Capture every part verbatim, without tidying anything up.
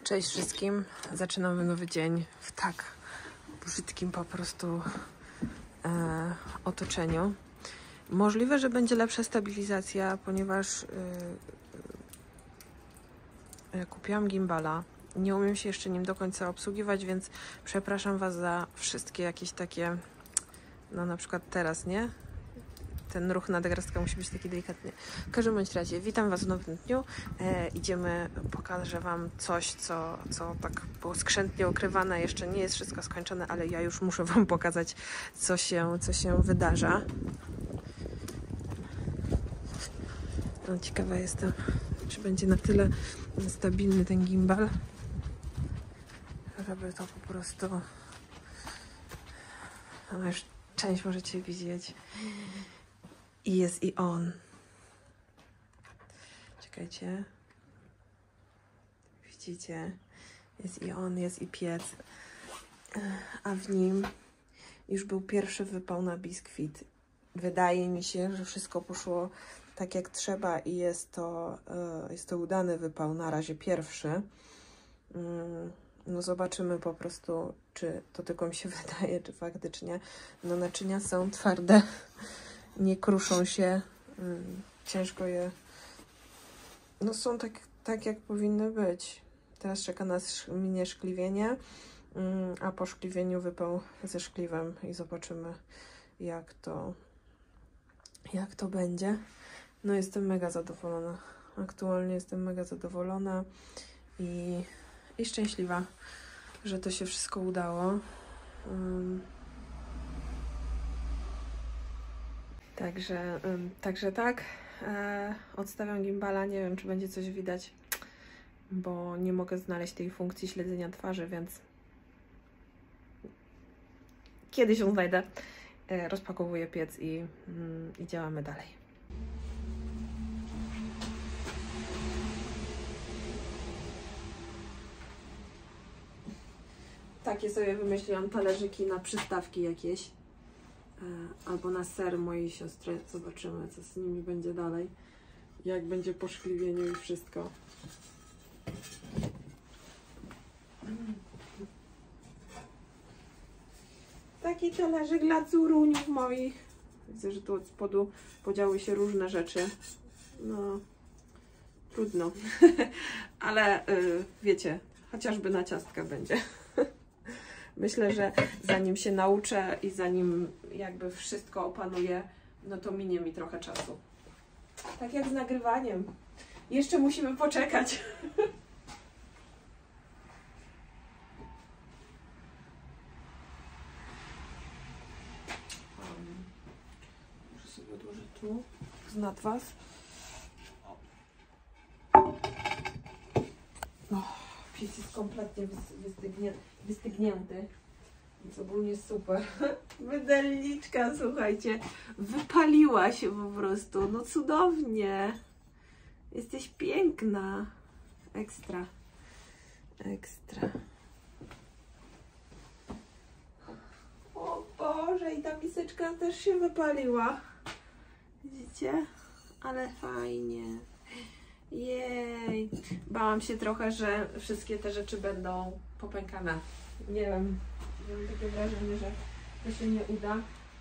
Cześć wszystkim. Zaczynamy nowy dzień w tak brzydkim po prostu e, otoczeniu. Możliwe, że będzie lepsza stabilizacja, ponieważ e, e, kupiłam gimbala. Nie umiem się jeszcze nim do końca obsługiwać, więc przepraszam Was za wszystkie jakieś takie, no na przykład teraz, nie? Ten ruch nadgarstka musi być taki delikatny. W każdym bądź razie, witam Was w nowym dniu. E, idziemy, pokażę Wam coś, co, co tak było skrzętnie ukrywane. Jeszcze nie jest wszystko skończone, ale ja już muszę Wam pokazać, co się, co się wydarza. No, ciekawa jestem, czy będzie na tyle stabilny ten gimbal, żeby to po prostu... No, już część możecie widzieć. I jest i on. Czekajcie. Widzicie? Jest i on, jest i piec. A w nim już był pierwszy wypał na biskwit. Wydaje mi się, że wszystko poszło tak jak trzeba i jest to, jest to udany wypał, na razie pierwszy. No zobaczymy po prostu, czy to tylko mi się wydaje, czy faktycznie. No naczynia są twarde. Nie kruszą się, ciężko je, no są tak, tak jak powinny być. Teraz czeka nas minie szkliwienie, a po szkliwieniu wypał ze szkliwem i zobaczymy, jak to, jak to będzie. No jestem mega zadowolona, aktualnie jestem mega zadowolona i, i szczęśliwa, że to się wszystko udało. Um, Także, um, także tak, e, odstawiam gimbala, nie wiem, czy będzie coś widać, bo nie mogę znaleźć tej funkcji śledzenia twarzy, więc kiedyś ją znajdę. E, rozpakowuję piec i, mm, i działamy dalej. Takie sobie wymyśliłam talerzyki na przystawki jakieś. Albo na ser mojej siostry. Zobaczymy, co z nimi będzie dalej. Jak będzie po szkliwieniu i wszystko. Taki talerzyk dla córuniów moich. Widzę, że tu od spodu podziały się różne rzeczy. No, trudno. Ale yy, wiecie, chociażby na ciastka będzie. Myślę, że zanim się nauczę i zanim jakby wszystko opanuję, no to minie mi trochę czasu. Tak jak z nagrywaniem. Jeszcze musimy poczekać. Um, muszę sobie odłożyć tu z nad Was. Oh, piec jest kompletnie wystygnie, wystygnięty. Więc ogólnie super. Mydelniczka, słuchajcie, wypaliła się po prostu. No cudownie. Jesteś piękna. Ekstra. Ekstra. O Boże, i ta miseczka też się wypaliła. Widzicie? Ale fajnie. Jej. Bałam się trochę, że wszystkie te rzeczy będą popękane. Nie wiem. Mam takie wrażenie, że to się nie uda.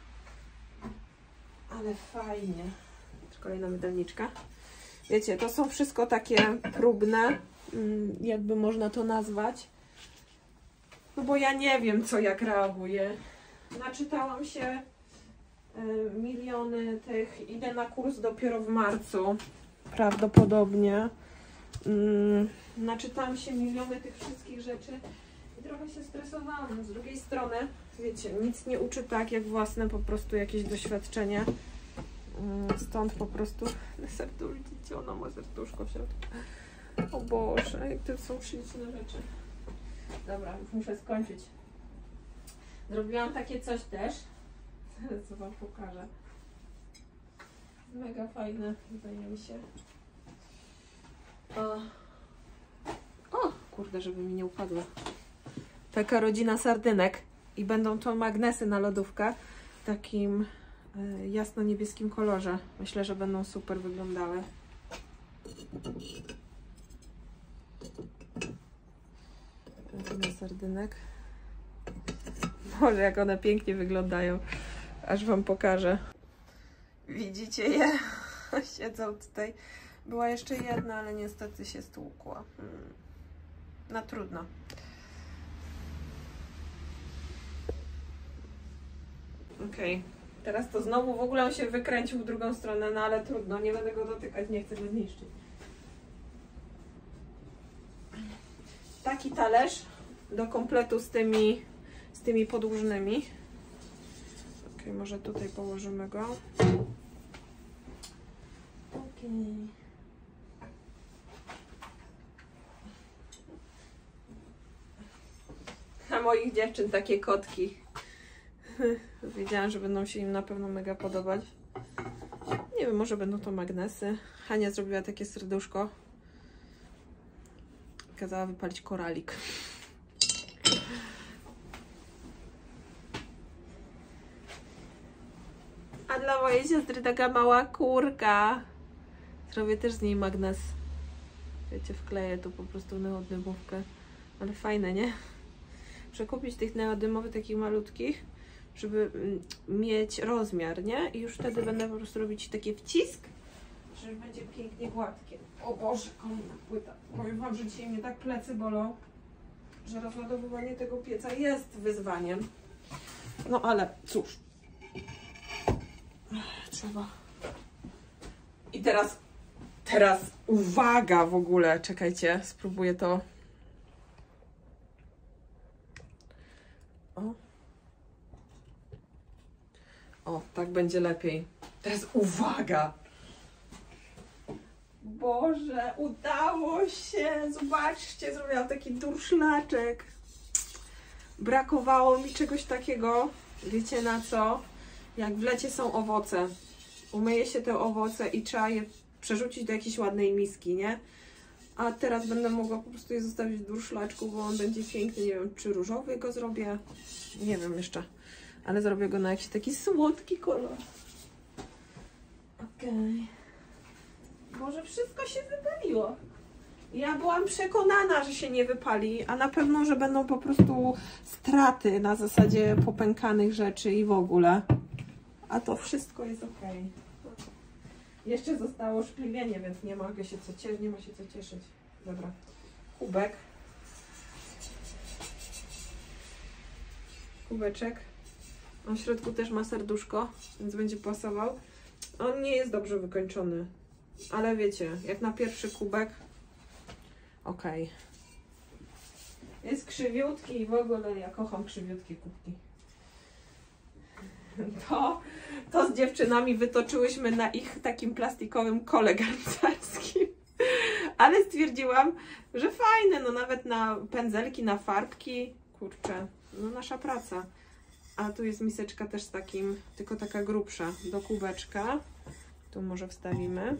Ale fajnie. Kolejna mydelniczka. Wiecie, to są wszystko takie próbne, jakby można to nazwać. No bo ja nie wiem, co jak reaguje. Naczytałam się y, miliony tych. Idę na kurs dopiero w marcu. Prawdopodobnie. Y, naczytałam się miliony tych wszystkich rzeczy. I trochę się stresowałam. Z drugiej strony, wiecie, nic nie uczy tak, jak własne po prostu jakieś doświadczenie. Stąd po prostu serduszko, widzicie, ona ma serduszko w środku. O Boże, jak to są śliczne rzeczy. Dobra, już muszę skończyć. Zrobiłam takie coś też. Zaraz Wam pokażę. Mega fajne, wydaje mi się. O, o kurde, żeby mi nie upadło. Taka rodzina sardynek i będą to magnesy na lodówkę w takim y, jasno-niebieskim kolorze. Myślę, że będą super wyglądały. sardynek. Boże, jak one pięknie wyglądają. Aż wam pokażę. Widzicie je? Siedzą tutaj. Była jeszcze jedna, ale niestety się stłukła. Hmm. No trudno. Okej. Okay. Teraz to znowu w ogóle on się wykręcił w drugą stronę, no ale trudno. Nie będę go dotykać, nie chcę go zniszczyć. Taki talerz do kompletu z tymi, z tymi podłużnymi. Ok, może tutaj położymy go. Ok. A moich dziewczyn takie kotki. Wiedziałam, że będą się im na pewno mega podobać. Nie wiem, może będą to magnesy. Hania zrobiła takie serduszko. Kazała wypalić koralik. A dla mojej siostry taka mała kurka. Zrobię też z niej magnes. Wiecie, wkleję tu po prostu neodymówkę. Ale fajne, nie? Przekupić tych neodymowych, takich malutkich, żeby mieć rozmiar, nie? I już wtedy będę po prostu robić taki wcisk, że będzie pięknie gładkie. O Boże, kolejna płyta. Powiem wam, że dzisiaj mnie tak plecy bolą, że rozładowywanie tego pieca jest wyzwaniem. No ale cóż. Trzeba. I teraz, teraz uwaga w ogóle. Czekajcie, spróbuję to. O. O, tak będzie lepiej. Teraz uwaga. Boże, udało się. Zobaczcie, zrobiłam taki durszlaczek. Brakowało mi czegoś takiego. Wiecie na co? Jak w lecie są owoce. Umyje się te owoce i trzeba je przerzucić do jakiejś ładnej miski, nie? A teraz będę mogła po prostu je zostawić w durszlaczku, bo on będzie piękny. Nie wiem, czy różowy go zrobię. Nie wiem jeszcze. Ale zrobię go na jakiś taki słodki kolor. Okej. Okay. Może wszystko się wypaliło. Ja byłam przekonana, że się nie wypali, a na pewno, że będą po prostu straty na zasadzie popękanych rzeczy i w ogóle. A to wszystko jest ok. Jeszcze zostało szkliwienie, więc nie mogę się co cieszyć, nie ma się co cieszyć. Dobra. Kubek. Kubeczek. On w środku też ma serduszko, więc będzie pasował. On nie jest dobrze wykończony. Ale wiecie, jak na pierwszy kubek. Ok. Jest krzywiutki i w ogóle ja kocham krzywiutkie kubki. To, to z dziewczynami wytoczyłyśmy na ich takim plastikowym kole garncarskim. Ale stwierdziłam, że fajne, no nawet na pędzelki, na farbki. Kurczę, no nasza praca. A tu jest miseczka też z takim, tylko taka grubsza, do kubeczka. Tu może wstawimy.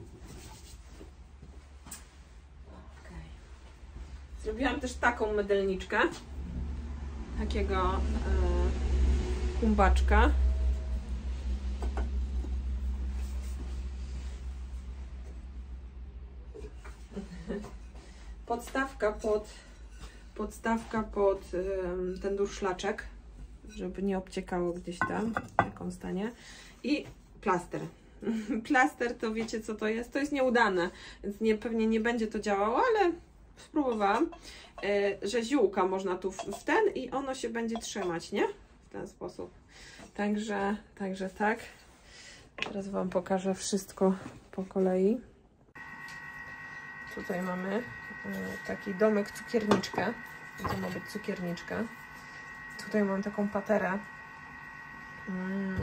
Okay. Zrobiłam też taką mydelniczkę. Takiego e, kumbaczka. Podstawka pod, podstawka pod e, ten durszlaczek, żeby nie obciekało gdzieś tam, jak on stanie. I plaster. Plaster to wiecie co to jest? To jest nieudane, więc nie, pewnie nie będzie to działało, ale spróbowałam, yy, że ziółka można tu w, w ten i ono się będzie trzymać, nie? W ten sposób. Także, także tak. Teraz wam pokażę wszystko po kolei. Tutaj mamy yy, taki domek cukierniczkę. To ma być cukierniczka. Tutaj mam taką paterę. Mm.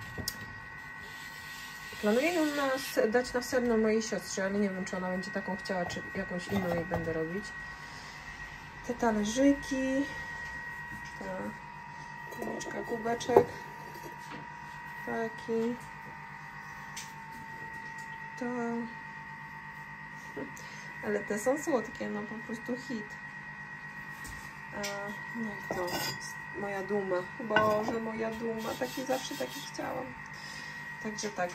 Planuję ją na, dać na serno mojej siostrze, ale nie wiem, czy ona będzie taką chciała, czy jakąś inną jej będę robić. Te talerzyki. Ta kubeczka, kubeczek. Taki. To. Ale te są słodkie, no po prostu hit. A, no i to jest moja duma. Boże, moja duma. Taki zawsze taki chciałam. Także tak.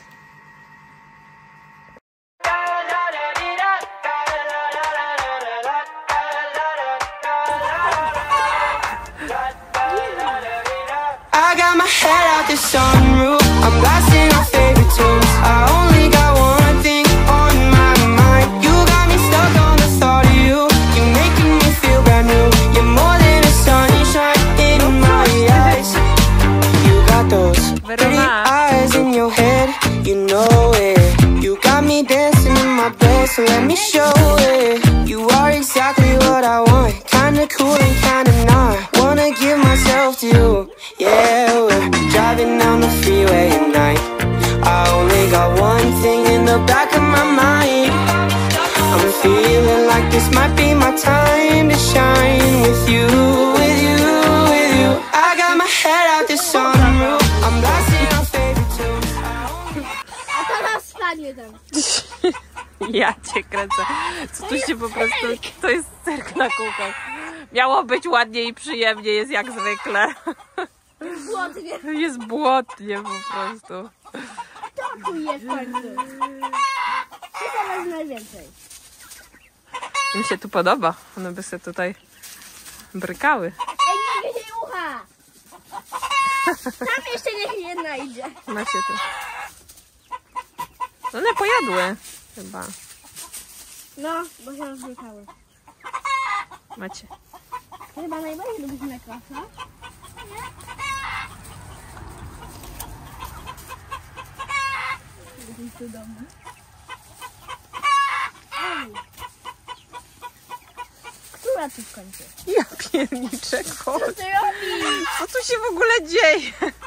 got my head out the sunroof, I'm blasting our favorite tunes. I only got one thing on my mind. You got me stuck on the thought of you. You're making me feel brand new. You're more than a sunshine in my eyes. You got those pretty eyes in your head, you know it. You got me dancing in my bed, so let me show it. You are exactly what I want, kinda cool and kinda not. Wanna give myself to you, yeah. We're driving down the freeway at night. I only got one thing in the back of my mind. I'm feeling like this might be my time to shine with you, with you, with you. I got my head out the sunroof, I'm blasting our favorite tunes. A teraz spadnie tam. Ja cię kręcę. Co tu się po prostu... To jest cyrk na kółkach. Miało być ładnie i przyjemnie, jest jak zwykle. Błotnie. Jest błotnie po prostu. To jest w końcu. I teraz najwięcej. Mi się tu podoba. One by sobie tutaj brykały. Ej, nie wiecie ucha. Tam jeszcze niech jedna idzie. Macie tu. One pojadły chyba. No, bo się rozbrykały. Macie. Chyba najbardziej lubisz mleko, co? Jesteś cudowny. Która tu w końcu? Ja pierniczę kot. Co ty robisz? Co tu się w ogóle dzieje?